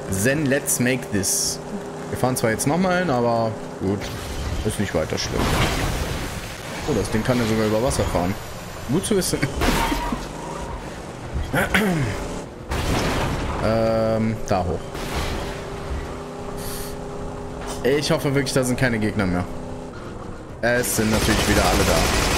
Then let's make this. Wir fahren zwar jetzt nochmal hin, aber gut. Ist nicht weiter schlimm. Oh, das Ding kann ja sogar über Wasser fahren. Gut zu wissen. Da hoch. Ich hoffe wirklich, da sind keine Gegner mehr. Es sind natürlich wieder alle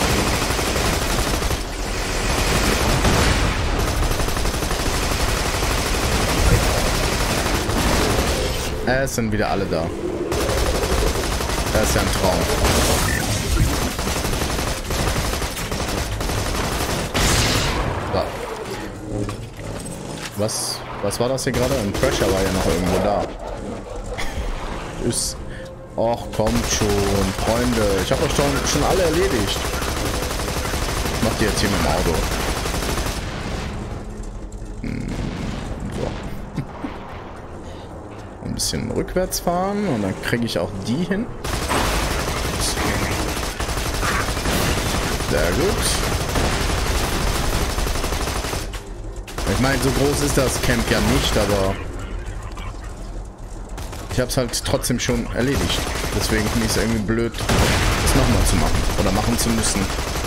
da. Es sind wieder alle da. Das ist ja ein Traum. So. Was war das hier gerade? Ein Crasher war ja noch irgendwo da. Ist. Och, kommt schon, Freunde. Ich habe euch doch schon alle erledigt. Was macht ihr jetzt hier mit dem Auto? So. Ein bisschen rückwärts fahren und dann kriege ich auch die hin. Sehr gut. Ich meine, so groß ist das Camp ja nicht, aber ich habe es halt trotzdem schon erledigt. Deswegen finde ich es irgendwie blöd, das nochmal zu machen. Oder machen zu müssen.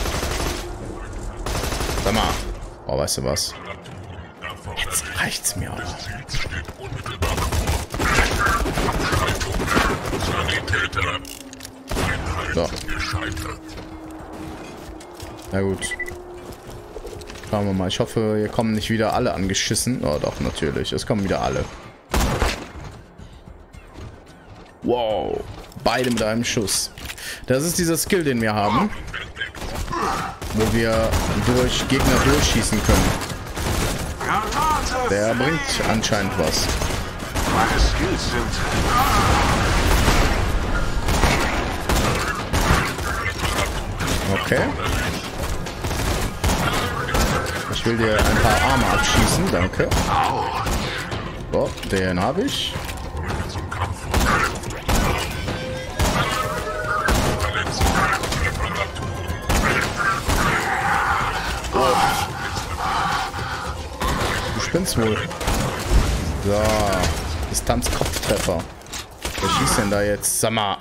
Sag mal. Oh, weißt du was? Jetzt reicht's mir aber. So. Na gut. Schauen wir mal. Ich hoffe, hier kommen nicht wieder alle angeschissen. Oh, doch, natürlich. Es kommen wieder alle. Wow. Beide mit einem Schuss. Das ist dieser Skill, den wir haben. Wo wir durch Gegner durchschießen können. Der bringt anscheinend was. Okay. Ich will dir ein paar Arme abschießen, danke. So, den habe ich. Du spinnst wohl. So, Distanz-Kopftreffer. Wer schießt denn da jetzt? Sag mal.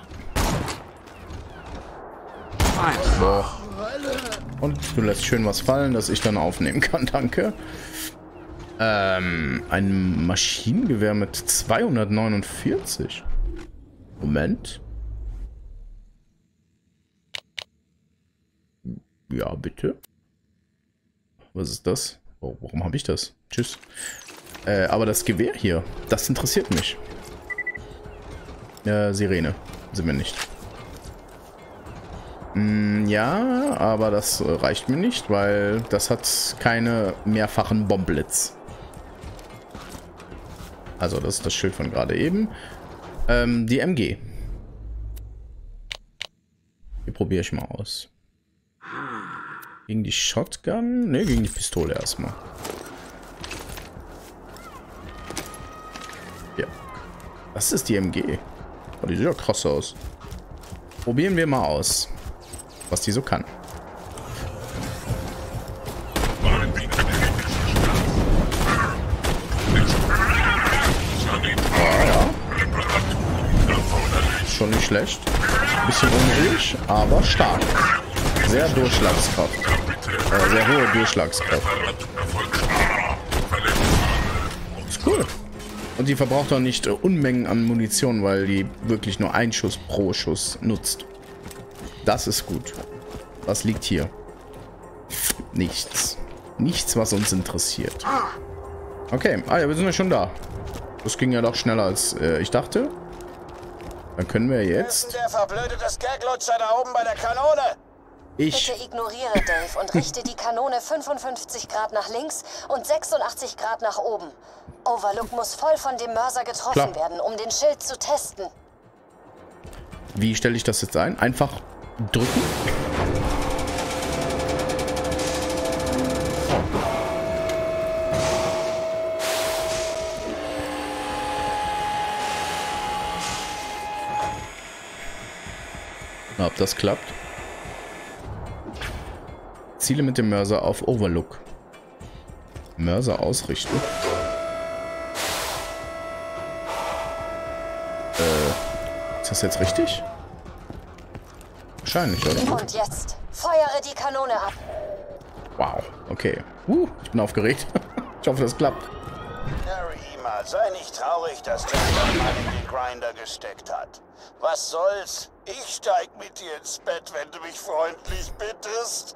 So. Und du lässt schön was fallen, dass ich dann aufnehmen kann. Danke. Ein Maschinengewehr mit 249. Moment. Ja, bitte. Was ist das? Oh, warum habe ich das? Tschüss. Aber das Gewehr hier, das interessiert mich. Sirene. Sind wir nicht. Ja, aber das reicht mir nicht, weil das hat keine mehrfachen Bomblets. Also das ist das Schild von gerade eben. Die MG. Die probiere ich mal aus. Gegen die Shotgun? Ne, gegen die Pistole erstmal. Ja. Das ist die MG. Oh, die sieht ja krass aus. Probieren wir mal aus, was die so kann. Oh, ja. Schon nicht schlecht. Bisschen unruhig, aber stark. Sehr Durchschlagskraft. Sehr hohe Durchschlagskraft. Ist cool. Und die verbraucht auch nicht Unmengen an Munition, weil die wirklich nur einen Schuss pro Schuss nutzt. Das ist gut. Was liegt hier? Nichts. Nichts, was uns interessiert. Okay, ah ja, wir sind ja schon da. Das ging ja doch schneller als ich dachte. Dann können wir jetzt... Der verblödete Skaglutscher da oben bei der Kanone. Bitte ignoriere Dave und richte die Kanone 55 Grad nach links und 86 Grad nach oben. Overlook muss voll von dem Mörser getroffen werden, um den Schild zu testen. Wie stelle ich das jetzt ein? Einfach drücken. Na, ob das klappt? Ziele mit dem Mörser auf Overlook. Mörser ausrichten. Ist das jetzt richtig? Wahrscheinlich, oder? Und jetzt feuere die Kanone ab. Wow, okay. Ich bin aufgeregt. Ich hoffe, das klappt. Karima, sei nicht traurig, dass der mal in den Grinder gesteckt hat. Was soll's? Ich steig mit dir ins Bett, wenn du mich freundlich bittest.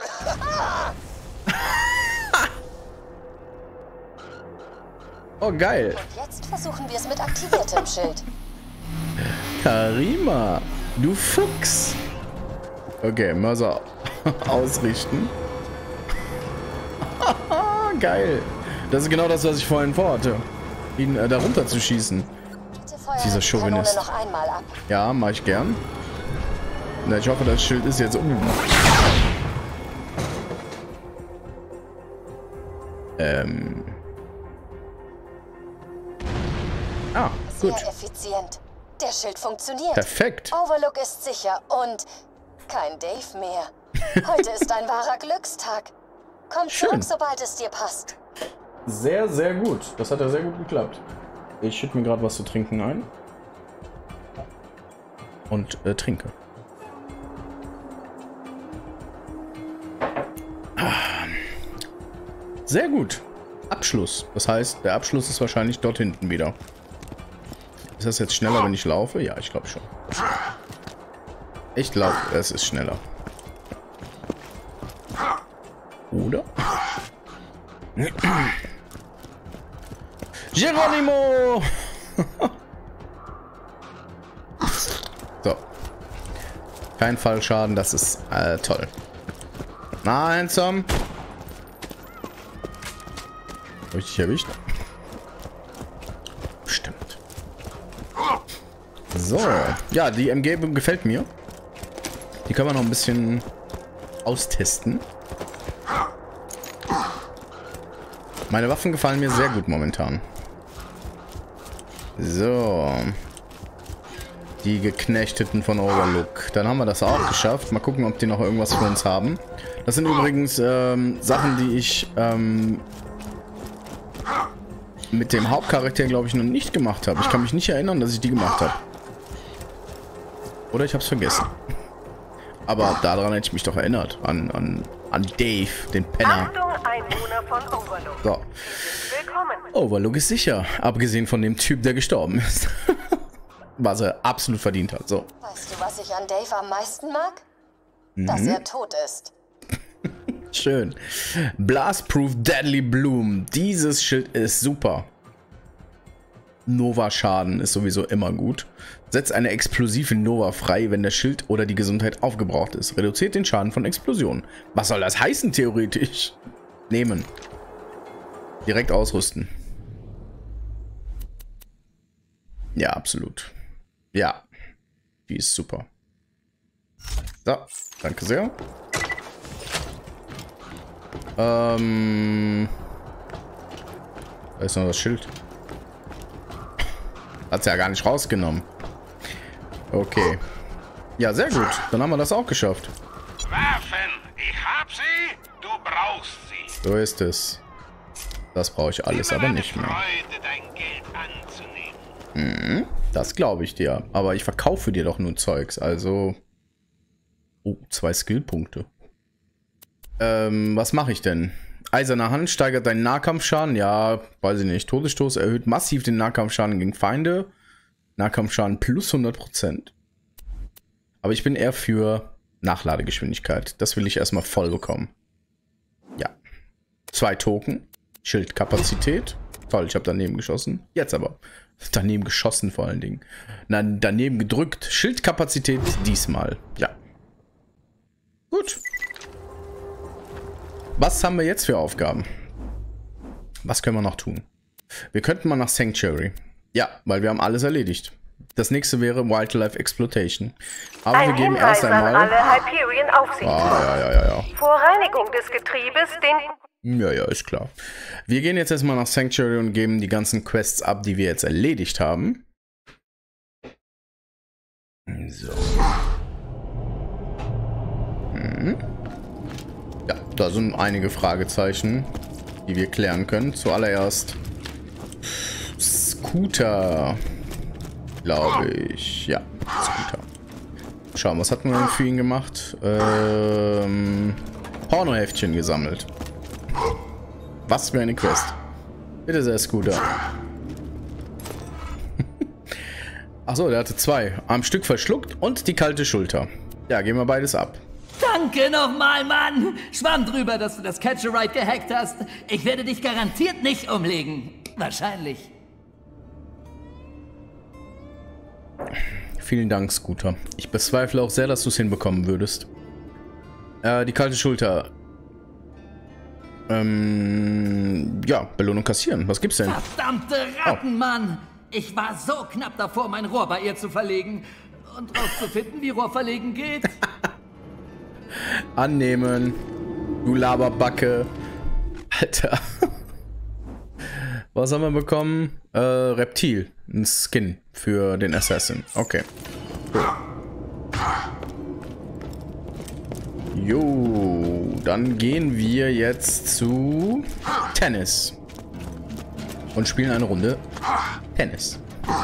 Oh, geil. Und jetzt versuchen wir es mit aktiviertem Schild. Karima, du Fuchs. Okay, Mörser ausrichten. Geil. Das ist genau das, was ich vorhin vorhatte. Ihn da runter zu schießen. Bitte feuer Dieser die Kanone Chauvinist. noch einmal ab. Ja, mach ich gern. Na, ich hoffe, das Schild ist jetzt Ah, gut. Sehr effizient. Der Schild funktioniert. Perfekt. Overlook ist sicher und kein Dave mehr. Heute ist ein wahrer Glückstag. Komm Schön. zurück, sobald es dir passt. Sehr, sehr gut. Das hat ja sehr gut geklappt. Ich schütte mir gerade was zu trinken ein. Und trinke. Sehr gut. Abschluss. Das heißt, der Abschluss ist wahrscheinlich dort hinten wieder. Ist das jetzt schneller, wenn ich laufe? Ja, ich glaube schon. Ich glaube, es ist schneller. Oder? Geronimo! So. Kein Fallschaden, das ist toll. Nein, Sam. Habe ich dich erwischt? Bestimmt. So. Ja, die MG gefällt mir. Die können wir noch ein bisschen austesten. Meine Waffen gefallen mir sehr gut momentan. So. Die Geknechteten von Overlook. Dann haben wir das auch geschafft. Mal gucken, ob die noch irgendwas für uns haben. Das sind übrigens Sachen, die ich mit dem Hauptcharakter, glaube ich, noch nicht gemacht habe. Ich kann mich nicht erinnern, dass ich die gemacht habe. Oder ich habe es vergessen. Aber daran hätte ich mich doch erinnert. An Dave, den Penner. Achtung, Einwohner von Overlook. So. Willkommen. Overlook ist sicher. Abgesehen von dem Typ, der gestorben ist. Was er absolut verdient hat. So. Weißt du, was ich an Dave am meisten mag? Dass er tot ist. Schön. Blastproof Deadly Bloom. Dieses Schild ist super. Nova-Schaden ist sowieso immer gut. Setzt eine explosive Nova frei, wenn der Schild oder die Gesundheit aufgebraucht ist. Reduziert den Schaden von Explosionen. Was soll das heißen, theoretisch? Nehmen. Direkt ausrüsten. Ja, absolut. Ja. Die ist super. So, danke sehr. Da ist noch das Schild. Hat's ja gar nicht rausgenommen. Okay. Ja, sehr gut. Dann haben wir das auch geschafft. Waffen, ich hab sie, du brauchst sie. So ist es. Das brauche ich alles aber nicht mehr. Freude, dein Geld anzunehmen. Das glaube ich dir. Aber ich verkaufe dir doch nur Zeugs. Also... Oh, 2 Skillpunkte. Was mache ich denn? Eiserne Hand steigert deinen Nahkampfschaden. Ja, weiß ich nicht. Todesstoß erhöht massiv den Nahkampfschaden gegen Feinde. Nahkampfschaden plus 100%. Aber ich bin eher für Nachladegeschwindigkeit. Das will ich erstmal voll bekommen. Ja. 2 Token. Schildkapazität. Toll, ich habe daneben geschossen. Jetzt aber. Daneben geschossen vor allen Dingen. Nein, daneben gedrückt. Schildkapazität diesmal. Ja. Gut. Was haben wir jetzt für Aufgaben? Was können wir noch tun? Wir könnten mal nach Sanctuary. Ja, weil wir haben alles erledigt. Das nächste wäre Wildlife Exploitation. Aber wir Ein geben Hinweis erst an einmal... alle Hyperion-Aufsichtsräte. Ja. Vor Reinigung des Getriebes den... Ja, ist klar. Wir gehen jetzt erstmal nach Sanctuary und geben die ganzen Quests ab, die wir jetzt erledigt haben. So. Ja, da sind einige Fragezeichen, die wir klären können. Zuallererst Scooter, glaube ich. Ja, Scooter. Schauen, was hatten wir denn für ihn gemacht? Pornoheftchen gesammelt. Was für eine Quest. Bitte sehr, Scooter. Achso, der hatte 2. Am Stück verschluckt und die kalte Schulter. Ja, gehen wir beides ab. Danke nochmal, Mann. Schwamm drüber, dass du das Catch-a-Ride gehackt hast. Ich werde dich garantiert nicht umlegen. Wahrscheinlich. Vielen Dank, Scooter. Ich bezweifle auch sehr, dass du es hinbekommen würdest. Die kalte Schulter. Ja, Belohnung kassieren. Was gibt's denn? Verdammte Ratten, Mann! Ich war so knapp davor, mein Rohr bei ihr zu verlegen. Und rauszufinden, wie Rohr verlegen geht. Annehmen. Du Laberbacke. Alter. Was haben wir bekommen? Reptil. Ein Skin für den Assassin. Okay. Cool. Jo, dann gehen wir jetzt zu Tennis. Und spielen eine Runde Tennis.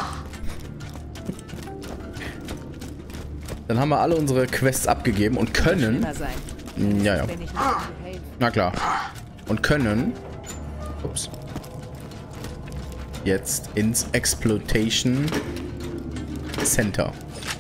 Dann haben wir alle unsere Quests abgegeben und können... Ja. Na klar. Und können... Ups. Jetzt ins Exploitation Center.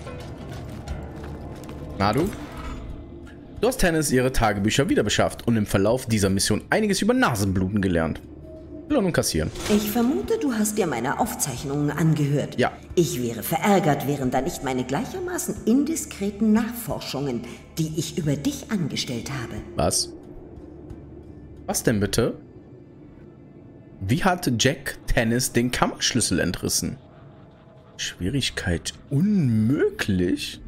Na du? Du hast Tennis ihre Tagebücher wieder beschafft und im Verlauf dieser Mission einiges über Nasenbluten gelernt. Belohnung kassieren. Ich vermute, du hast dir meine Aufzeichnungen angehört. Ja. Ich wäre verärgert, wären da nicht meine gleichermaßen indiskreten Nachforschungen, die ich über dich angestellt habe. Was? Was denn bitte? Wie hat Jack Tennis den Kammerschlüssel entrissen? Schwierigkeit unmöglich?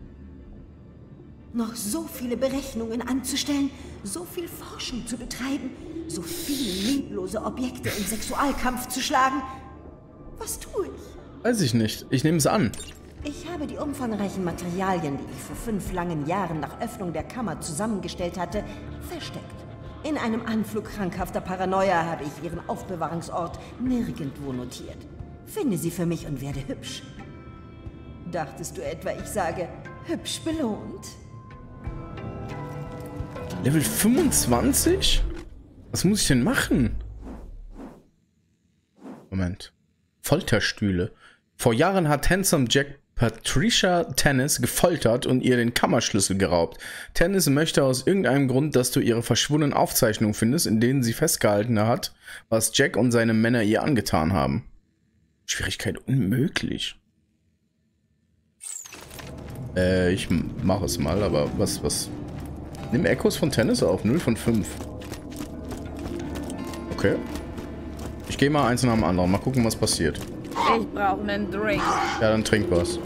Noch so viele Berechnungen anzustellen, so viel Forschung zu betreiben, so viele lieblose Objekte im Sexualkampf zu schlagen. Was tue ich? Weiß ich nicht. Ich nehme es an. Ich habe die umfangreichen Materialien, die ich vor 5 langen Jahren nach Öffnung der Kammer zusammengestellt hatte, versteckt. In einem Anflug krankhafter Paranoia habe ich ihren Aufbewahrungsort nirgendwo notiert. Finde sie für mich und werde hübsch. Dachtest du etwa, ich sage, hübsch belohnt? Level 25? Was muss ich denn machen? Moment. Folterstühle. Vor Jahren hat Handsome Jack Patricia Tennis gefoltert und ihr den Kammerschlüssel geraubt. Tennis möchte aus irgendeinem Grund, dass du ihre verschwundenen Aufzeichnungen findest, in denen sie festgehalten hat, was Jack und seine Männer ihr angetan haben. Schwierigkeit unmöglich. Ich mache es mal, aber was? Nimm Echos von Tennis auf, 0 von 5. Okay. Ich gehe mal eins nach dem anderen, mal gucken, was passiert. Ich brauche einen Drink. Ja, dann trink was.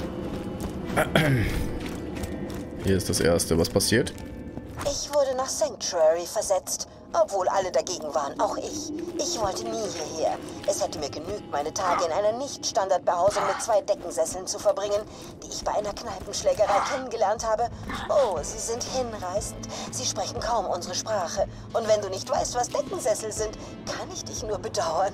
Hier ist das erste. Was passiert? Ich wurde nach Sanctuary versetzt, obwohl alle dagegen waren, auch ich. Ich wollte nie hierher. Es hätte mir genügt, meine Tage in einer Nicht-Standardbehausung mit 2 Deckensesseln zu verbringen, die ich bei einer Kneipenschlägerei kennengelernt habe. Oh, sie sind hinreißend. Sie sprechen kaum unsere Sprache. Und wenn du nicht weißt, was Deckensessel sind, kann ich dich nur bedauern.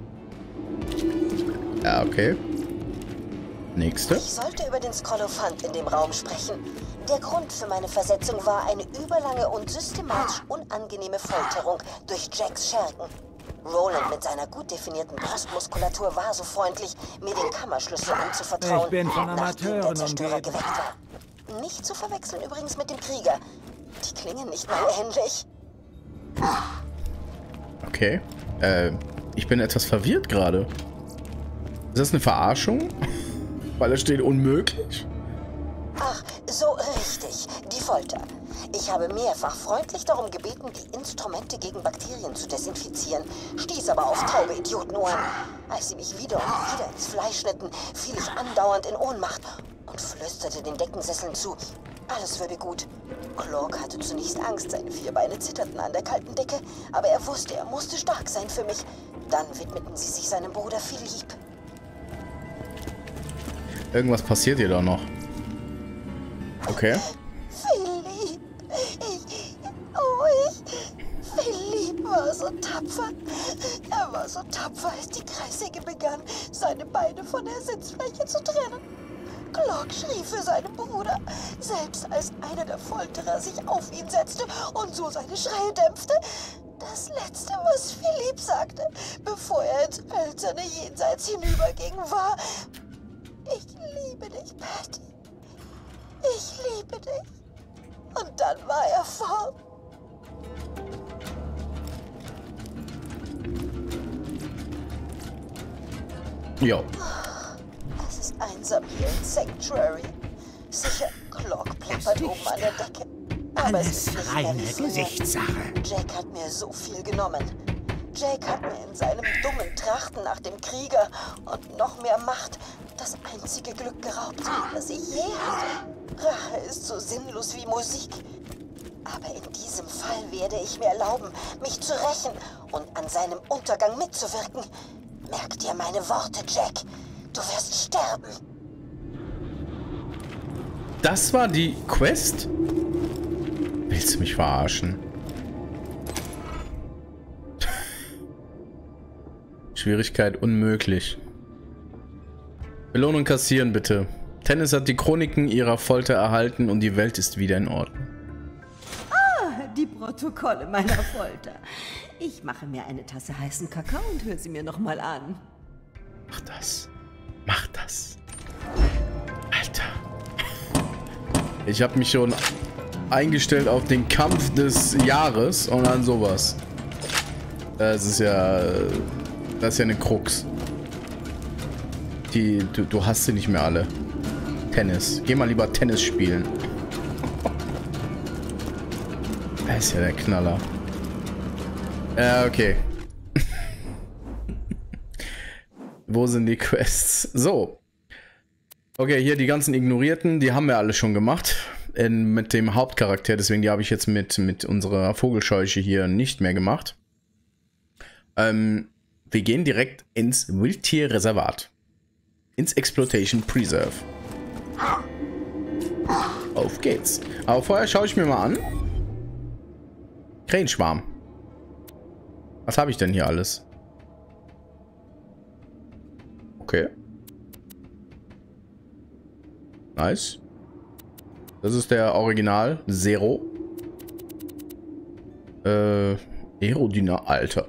Ja, okay. Nächste. Ich sollte über den Skolophant in dem Raum sprechen. Der Grund für meine Versetzung war eine überlange und systematisch unangenehme Folterung durch Jacks Schergen. Roland mit seiner gut definierten Brustmuskulatur war so freundlich, mir den Kammerschlüssel anzuvertrauen, Ich bin von nachdem der Amateuren Zerstörer geweckt war. Nicht zu verwechseln übrigens mit dem Krieger. Die klingen nicht mal ähnlich. Okay. Ich bin etwas verwirrt gerade. Ist das eine Verarschung? Weil da steht unmöglich? Ach, so richtig. Die Folter. Ich habe mehrfach freundlich darum gebeten, die Instrumente gegen Bakterien zu desinfizieren, stieß aber auf taube Idiotenohren. Als sie mich wieder und wieder ins Fleisch schnitten, fiel ich andauernd in Ohnmacht und flüsterte den Deckensesseln zu, alles würde gut. Clark hatte zunächst Angst, seine 4 Beine zitterten an der kalten Decke, aber er wusste, er musste stark sein für mich. Dann widmeten sie sich seinem Bruder Philipp. Irgendwas passiert hier da noch. Okay. Philipp! Philipp war so tapfer. Er war so tapfer, als die Kreissäge begann, seine Beine von der Sitzfläche zu trennen. Glock schrie für seinen Bruder, selbst als einer der Folterer sich auf ihn setzte und so seine Schreie dämpfte. Das Letzte, was Philipp sagte, bevor er ins hölzerne Jenseits hinüberging, war: Ich liebe dich, Patty. Ich liebe dich. Und dann war er fort. Jo. Es ist einsam hier in Sanctuary. Sicher, Glock plappert oben an der Decke. Aber es ist nicht mehr wie früher. Gesichtssache. Jake hat mir so viel genommen. Jake hat mir in seinem dummen Trachten nach dem Krieger und noch mehr Macht das einzige Glück geraubt, das ich je hatte. Rache ist so sinnlos wie Musik. Aber in diesem Fall werde ich mir erlauben, mich zu rächen und an seinem Untergang mitzuwirken. Merk dir meine Worte, Jack. Du wirst sterben. Das war die Quest? Willst du mich verarschen? Schwierigkeit unmöglich. Belohnung kassieren, bitte. Tennis hat die Chroniken ihrer Folter erhalten und die Welt ist wieder in Ordnung. Ah, die Protokolle meiner Folter. Ich mache mir eine Tasse heißen Kakao und höre sie mir nochmal an. Mach das. Mach das. Alter. Ich habe mich schon eingestellt auf den Kampf des Jahres und dann sowas. Das ist ja... Das ist ja eine Krux. Du hast sie nicht mehr alle. Tennis. Geh mal lieber Tennis spielen. Das ist ja der Knaller. Okay. Wo sind die Quests? So. Okay, hier die ganzen Ignorierten, die haben wir alle schon gemacht. Mit dem Hauptcharakter, deswegen die habe ich jetzt mit unserer Vogelscheuche hier nicht mehr gemacht. Wir gehen direkt ins Wildtierreservat. Ins Exploitation Preserve. Auf geht's. Aber vorher schaue ich mir mal an. Krähenschwarm. Was habe ich denn hier alles? Okay. Nice. Das ist der Original Zero. Aerodynamik. Alter.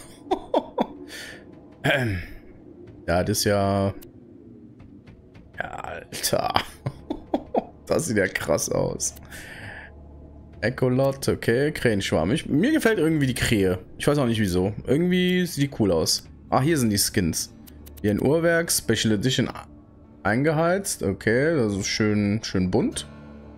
Ja, das ist ja... Ja, Alter. Das sieht ja krass aus. Echolot, okay. Krähenschwarm. Mir gefällt irgendwie die Krähe. Ich weiß auch nicht wieso. Irgendwie sieht die cool aus. Ah, hier sind die Skins. Hier ein Uhrwerk. Special Edition eingeheizt. Okay, das ist schön bunt.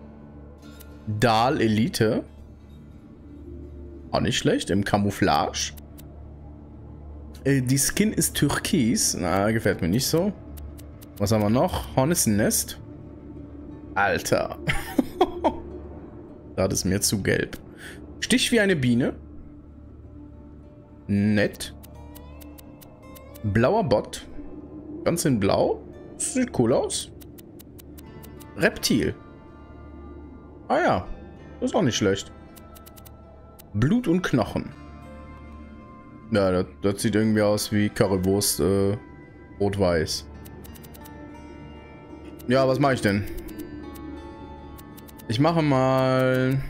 Dahl Elite. Auch nicht schlecht. Im Camouflage. Die Skin ist türkis. Na, gefällt mir nicht so. Was haben wir noch? Hornissennest. Alter. Das ist mir zu gelb. Stich wie eine Biene. Nett. Blauer Bot. Ganz in blau. Sieht cool aus. Reptil. Ah ja. Das ist auch nicht schlecht. Blut und Knochen. Ja, das sieht irgendwie aus wie Currywurst rot-weiß. Ja, was mache ich denn? Ich mache mal...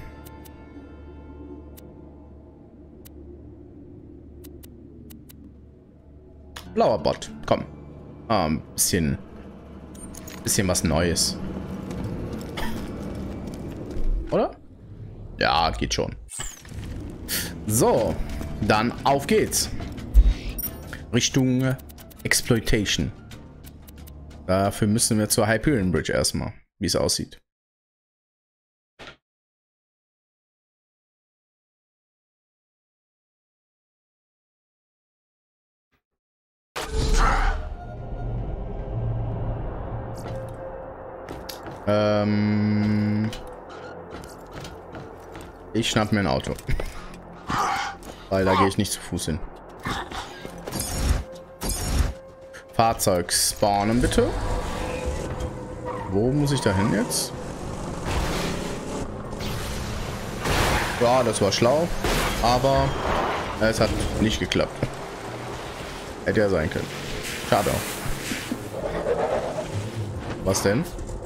Blauer Bot. Komm. Ah, ein bisschen was Neues. Oder? Ja, geht schon. So, dann auf geht's. Richtung Exploitation. Dafür müssen wir zur Hyperion Bridge erstmal, wie es aussieht. Ich schnapp mir ein Auto. Weil da gehe ich nicht zu Fuß hin. Fahrzeug spawnen, bitte. Wo muss ich da hin jetzt? Ja, das war schlau. Aber es hat nicht geklappt. Hätte ja sein können. Schade auch. Was denn?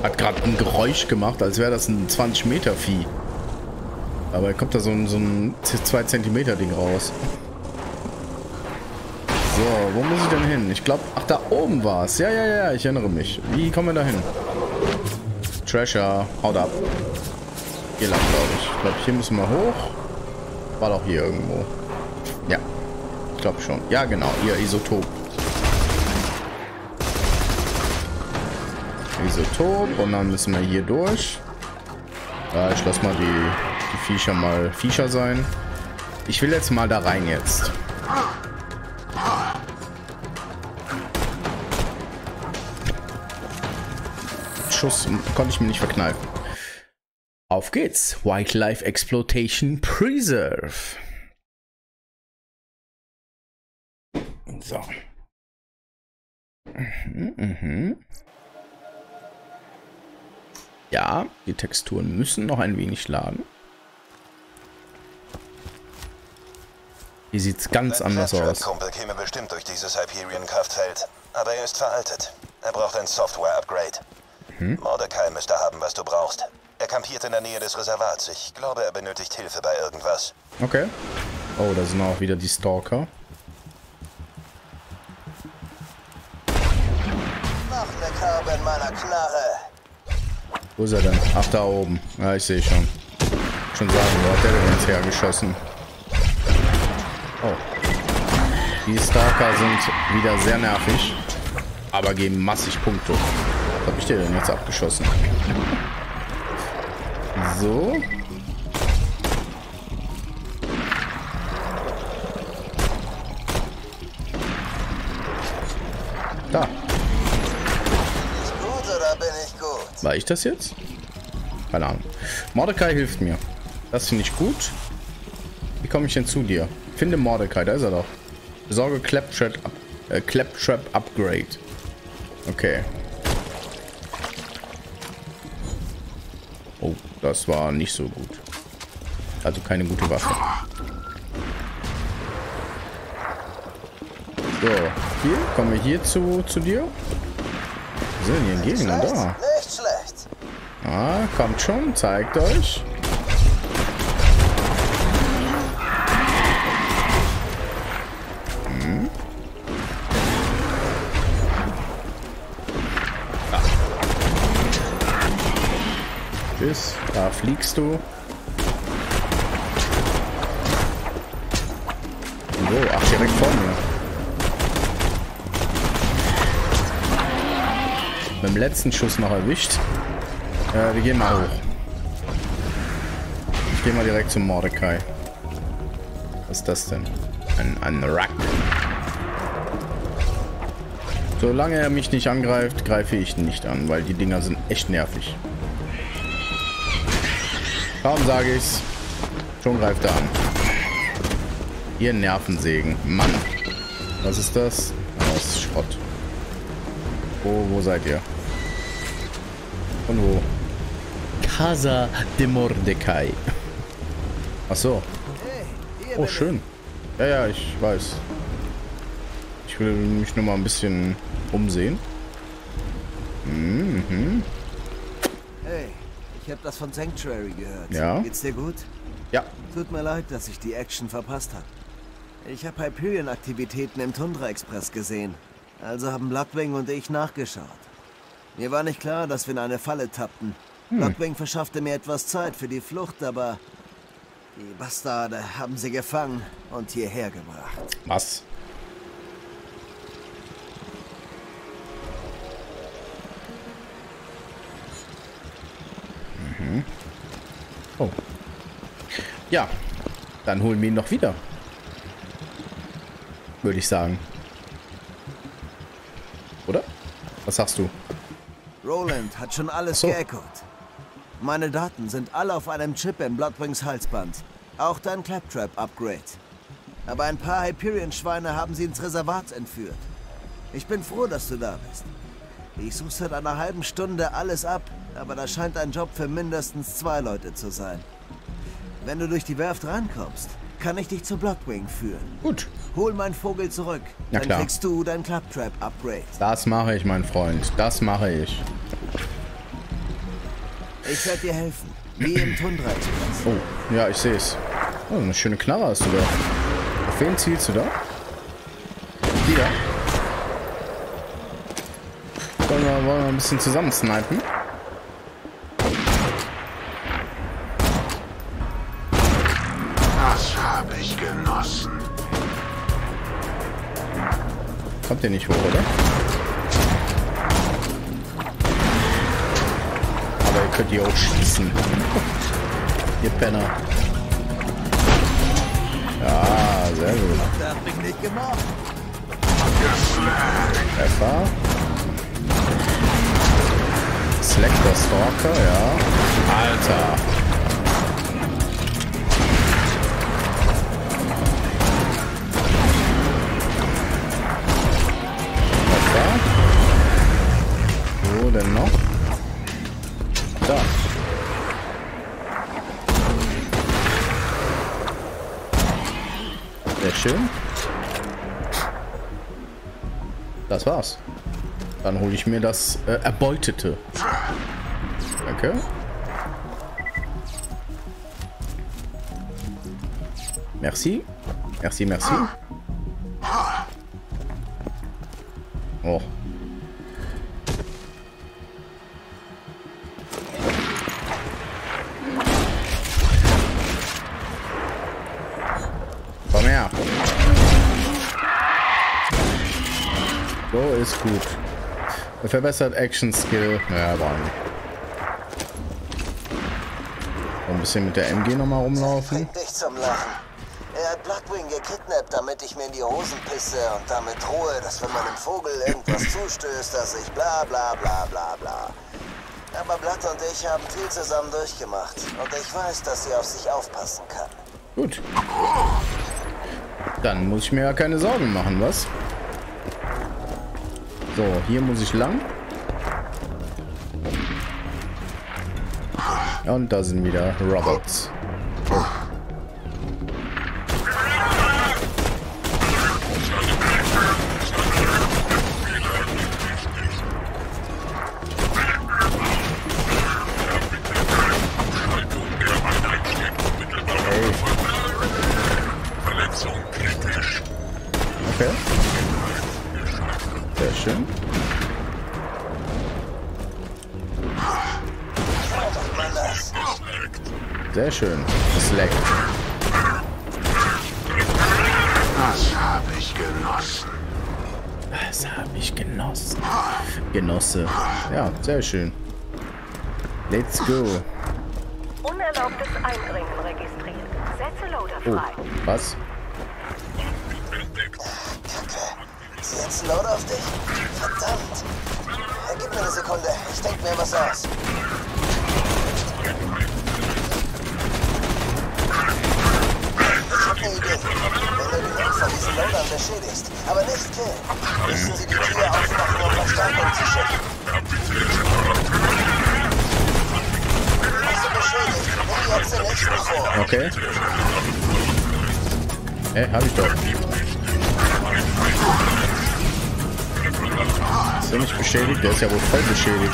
Hat gerade ein Geräusch gemacht, als wäre das ein 20 Meter Vieh. Aber kommt da so ein 2 Zentimeter Ding raus. So, wo muss ich denn hin? Ich glaube, ach, da oben war es. Ja, ich erinnere mich. Wie kommen wir da hin? Treasure, haut ab. Hier lang, glaube ich. Ich glaube, hier müssen wir hoch. War doch hier irgendwo. Ja, ich glaube schon. Ja, genau, hier, Isotop. Isotop und dann müssen wir hier durch. Ja, ich lasse mal die Viecher mal Viecher sein. Ich will jetzt mal da rein jetzt. Schuss konnte ich mir nicht verkneifen. Auf geht's. Wildlife Exploitation Preserve. So. Ja, die Texturen müssen noch ein wenig laden. Hier sieht's ganz anders aus. Mein Kumpel käme bestimmt durch dieses Hyperion-Kraftfeld. Aber er ist veraltet. Er braucht ein Software-Upgrade. Mordecai müsste haben, was du brauchst. Er kampiert in der Nähe des Reservats. Ich glaube, er benötigt Hilfe bei irgendwas. Okay. Oh, da sind auch wieder die Stalker. Noch eine Karbe in meiner Knarre. Wo ist er denn? Ach, da oben. Ja, ich sehe schon. Schon sagen, wo hat der denn jetzt hergeschossen? Oh. Die Stalker sind wieder sehr nervig, aber geben massig Punkte. Was habe ich dir denn jetzt abgeschossen? So. Da. Gut oder bin ich gut? War ich das jetzt? Keine Ahnung. Mordecai hilft mir. Das finde ich gut. Wie komme ich denn zu dir? Finde Mordecai, da ist er doch. Besorge Claptrap Upgrade. Okay. Oh, das war nicht so gut. Also keine gute Waffe. So, hier, kommen wir hier zu dir. Wo sind denn hier Gegner da? Nicht schlecht. Ah, kommt schon, zeigt euch. Da fliegst du. So, ach, direkt vor mir. Mit dem letzten Schuss noch erwischt. Wir gehen mal hoch. Ich gehe mal direkt zum Mordecai. Was ist das denn? Ein Rack. Solange er mich nicht angreift, greife ich ihn nicht an, weil die Dinger sind echt nervig. Kaum sage ich's, schon greift er an. Ihr Nervensägen. Mann. Was ist das? Das ist Schrott. Wo seid ihr? Von wo? Casa de Mordecai. Ach so. Oh, schön. Ja, ich weiß. Ich will mich nur mal ein bisschen umsehen. Hey. Ich habe das von Sanctuary gehört. Ja. Geht's dir gut? Ja. Tut mir leid, dass ich die Action verpasst habe. Ich habe Hyperion-Aktivitäten im Tundra Express gesehen. Also haben Bloodwing und ich nachgeschaut. Mir war nicht klar, dass wir in eine Falle tappten. Bloodwing verschaffte mir etwas Zeit für die Flucht, aber die Bastarde haben sie gefangen und hierher gebracht. Was? Oh. Ja, dann holen wir ihn noch wieder. Würde ich sagen. Oder? Was sagst du? Roland hat schon alles geechoed. Meine Daten sind alle auf einem Chip in Bloodwings Halsband. Auch dein Claptrap-Upgrade. Aber ein paar Hyperion-Schweine haben sie ins Reservat entführt. Ich bin froh, dass du da bist. Ich suche seit einer halben Stunde alles ab, aber das scheint ein Job für mindestens 2 Leute zu sein. Wenn du durch die Werft rankommst, kann ich dich zu Bloodwing führen. Gut. Hol meinen Vogel zurück. Ja, dann klar. Kriegst du dein Claptrap-Upgrade. Das mache ich, mein Freund. Das mache ich. Ich werde dir helfen. Wie im Tundra-Express. Oh, ja, ich sehe es. Oh, eine schöne Knarre hast du da. Auf wen zielst du da? Die da. Wollen wir ein bisschen zusammen snipen? Das habe ich genossen. Kommt der nicht hoch, oder? Aber ihr könnt hier auch schießen. Ihr Penner. Ja, sehr gut. Treffer. Select der Stalker, ja. Alter. Wo denn noch? Da. Sehr schön. Das war's. Dann hole ich mir das Erbeutete. Danke. Merci. Merci, merci. Oh. Komm her. So ist gut. Verbessert Action Skill. Ja, war nicht. Ein bisschen mit der MG nochmal rumlaufen. Bringt dich zum Lachen. Er hat Blackwing gekidnappt, damit ich mir in die Hosen pisse und damit drohe, dass wenn meinem Vogel irgendwas zustößt, dass ich bla bla bla bla bla. Aber Blatt und ich haben viel zusammen durchgemacht und ich weiß, dass sie auf sich aufpassen kann. Gut. Dann muss ich mir ja keine Sorgen machen, was? So, hier muss ich lang. Und da sind wieder Robots. Oh. Okay. Sehr schön. Sehr schön. Das leckt. Das habe ich genossen. Das habe ich genossen. Genosse. Ja, sehr schön. Let's go. Unerlaubtes Eindringen registriert. Setze Loader frei. Oh, was? Ist jetzt ein Load auf dich? Verdammt. Gib mir eine Sekunde. Ich denke mir was aus. Ich hab eine Idee. Wenn du den Heck von diesen Loadern beschädigst, aber nicht killen, müssen sie die Tür aufmachen, um Verstärkung zu schicken. Also beschädigt. Nimm jetzt den nächsten vor. Okay. Hey, hab ich doch. Ist er nicht beschädigt? Der ist ja wohl voll beschädigt.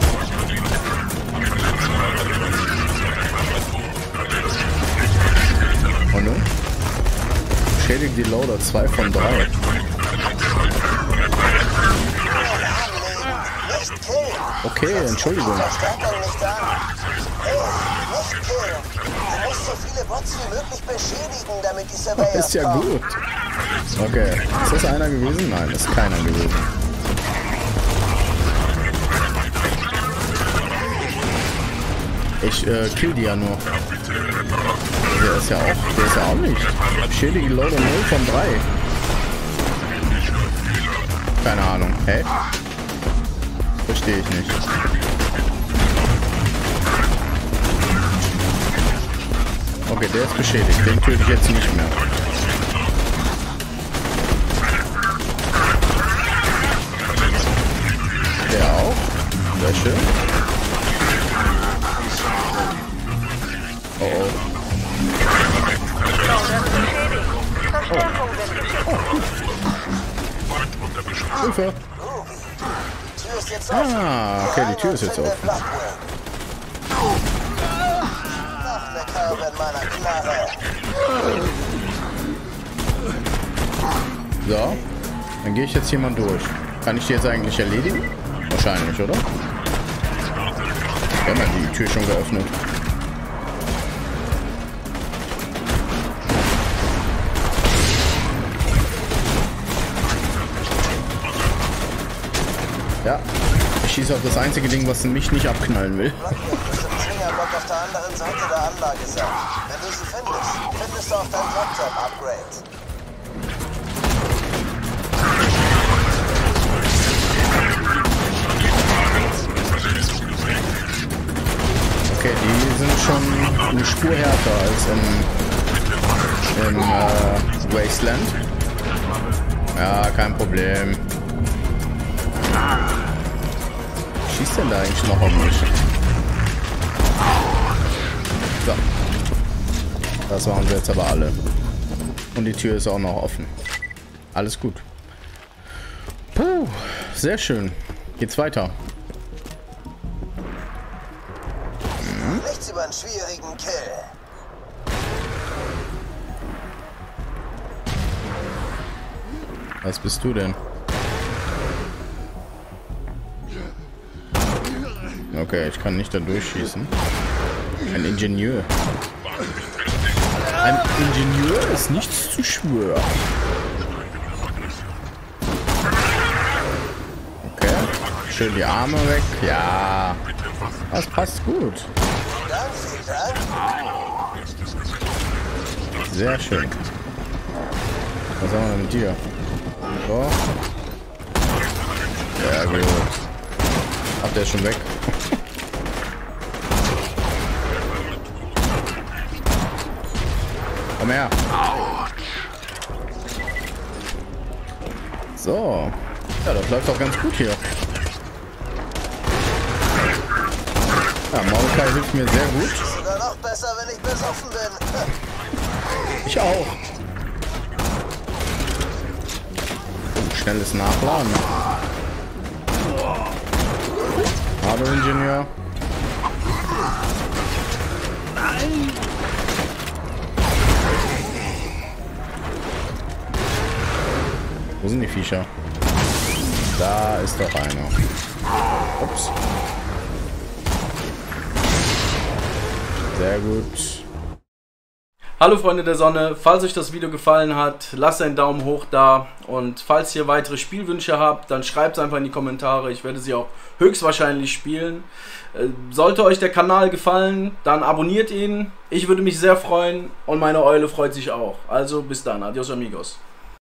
Und nun? Beschädigt die Loader 2 von 3. Okay, Entschuldigung. Verstärkung nicht an. Hey, nicht killen. Du musst so viele Bots wie möglich beschädigen, damit die Surveyors Ist ja gut. Okay. Ist das einer gewesen? Nein, ist keiner gewesen. Ich kill die ja nur. Der ist ja auch nicht. Beschädige Loader 0 von 3. Keine Ahnung. Hä? Verstehe ich nicht. Okay, der ist beschädigt. Den töte ich jetzt nicht mehr. Der auch. Sehr schön. Oh oh. Hilfe! Ah, okay, die Tür ist jetzt offen. Noch eine Kerbe in meiner Knarre. So, dann gehe ich jetzt hier mal durch. Kann ich die jetzt eigentlich erledigen? Wahrscheinlich, oder? Wir haben ja die Tür schon geöffnet. Ja, ich schieße auf das einzige Ding, was mich nicht abknallen will. Zwingerblock auf der anderen Seite der Anlage sein. Wenn du sie findest du auch dein Claptrap-Upgrade. Okay, die sind schon eine Spur härter als im Wasteland. Ja, kein Problem. Schießt denn da eigentlich noch auf mich? So. Das waren sie jetzt aber alle. Und die Tür ist auch noch offen. Alles gut. Puh, sehr schön. Geht's weiter. Nichts über einen schwierigen Kill. Was bist du denn? Okay, ich kann nicht da durchschießen. Ein Ingenieur. Ein Ingenieur ist nichts zu schwören. Okay. Schön die Arme weg. Ja. Das passt gut. Sehr schön. Was haben wir mit dir? So. Ja, gut. Ach, der ist schon weg. Komm her. So. Ja, das läuft doch ganz gut hier. Ja, Mordecai hilft mir sehr gut. Sogar noch besser, wenn ich besoffen bin. Ich auch. Oh, schnelles Nachladen. Hallo, Ingenieur. Nein. Wo sind die Viecher? Da ist doch einer. Ups. Sehr gut. Hallo Freunde der Sonne, falls euch das Video gefallen hat, lasst einen Daumen hoch da und falls ihr weitere Spielwünsche habt, dann schreibt es einfach in die Kommentare, ich werde sie auch höchstwahrscheinlich spielen. Sollte euch der Kanal gefallen, dann abonniert ihn, ich würde mich sehr freuen und meine Eule freut sich auch. Also bis dann, adios amigos.